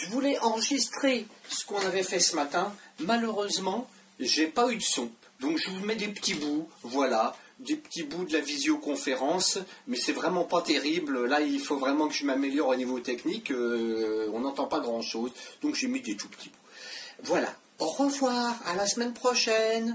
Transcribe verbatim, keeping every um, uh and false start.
Je voulais enregistrer ce qu'on avait fait ce matin. Malheureusement, j'ai pas eu de son. Donc je vous mets des petits bouts, voilà, des petits bouts de la visioconférence, mais c'est vraiment pas terrible. Là, il faut vraiment que je m'améliore au niveau technique. Euh, on n'entend pas grand-chose, donc j'ai mis des tout petits bouts. Voilà. Au revoir, à la semaine prochaine.